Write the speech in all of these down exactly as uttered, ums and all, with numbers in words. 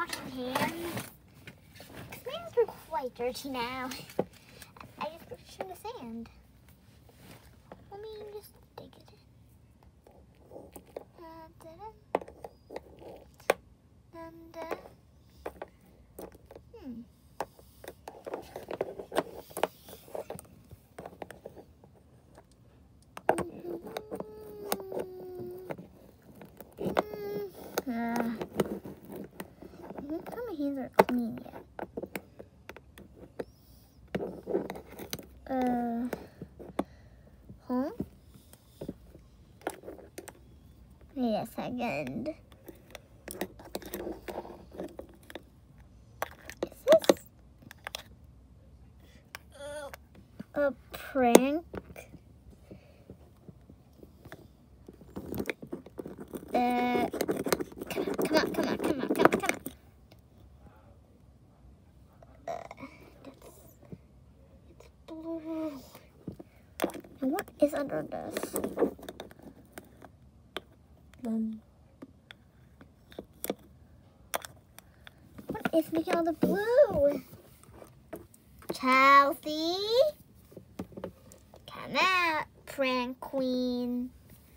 washing hands. My hands are quite dirty now. I just pushed in the sand. Let me just dig it in. Uh, and uh, hmm. Uh, I think how my hands are clean yet. Uh, huh? Wait a second. Is this a prank? Uh, come on, come on, come on, come on, come on, come on. Uh, that's, it's blue. And what is under this? Um, what is making all the blue? Chelsea? Come out, prank queen.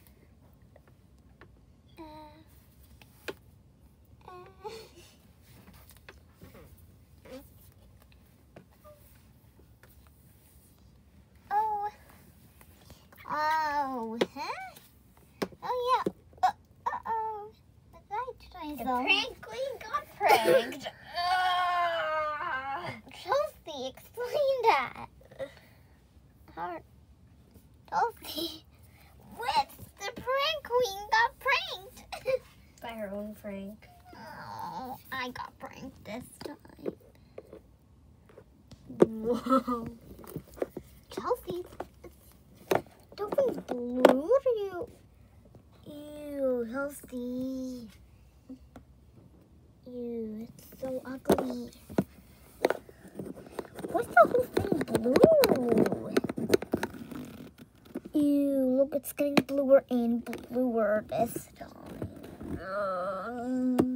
Oh, huh? Oh, yeah. Uh, uh-oh. The prank queen got pranked. uh, Chelsea, explain that. Her, Chelsea, what? The prank queen got pranked. By her own prank. Oh, I got pranked this time. Whoa. Chelsea, don't be blue to you. Ew, Chelsea. Ew, it's so ugly. What's the whole thing blue? Ew, look, it's getting bluer and bluer this time. Um,